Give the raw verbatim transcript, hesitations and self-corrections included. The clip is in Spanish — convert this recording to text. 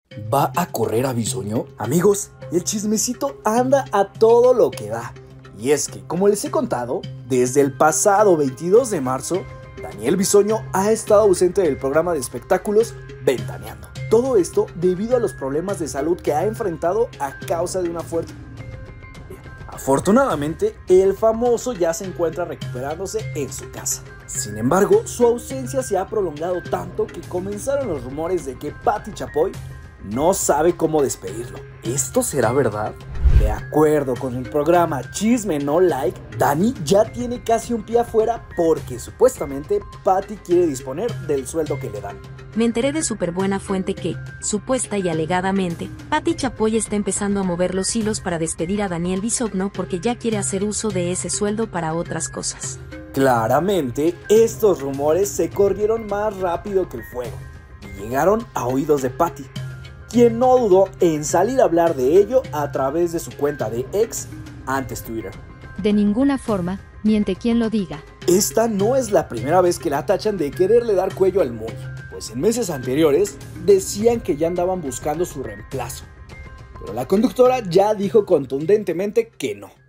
¿Va a correr a Bisoño? Amigos, el chismecito anda a todo lo que da. Y es que, como les he contado, desde el pasado veintidós de marzo, Daniel Bisoño ha estado ausente del programa de espectáculos Ventaneando. Todo esto debido a los problemas de salud que ha enfrentado a causa de una fuerte... Afortunadamente, el famoso ya se encuentra recuperándose en su casa. Sin embargo, su ausencia se ha prolongado tanto que comenzaron los rumores de que Pati Chapoy no sabe cómo despedirlo. ¿Esto será verdad? De acuerdo con el programa Chisme No Like, Dani ya tiene casi un pie afuera porque supuestamente Pati quiere disponer del sueldo que le dan. Me enteré de súper buena fuente que, supuesta y alegadamente, Pati Chapoy está empezando a mover los hilos para despedir a Daniel Bisoño porque ya quiere hacer uso de ese sueldo para otras cosas. Claramente, estos rumores se corrieron más rápido que el fuego y llegaron a oídos de Pati, quien no dudó en salir a hablar de ello a través de su cuenta de ex, antes Twitter. De ninguna forma, miente quien lo diga. Esta no es la primera vez que la tachan de quererle dar cuello al Muy, pues en meses anteriores decían que ya andaban buscando su reemplazo. Pero la conductora ya dijo contundentemente que no.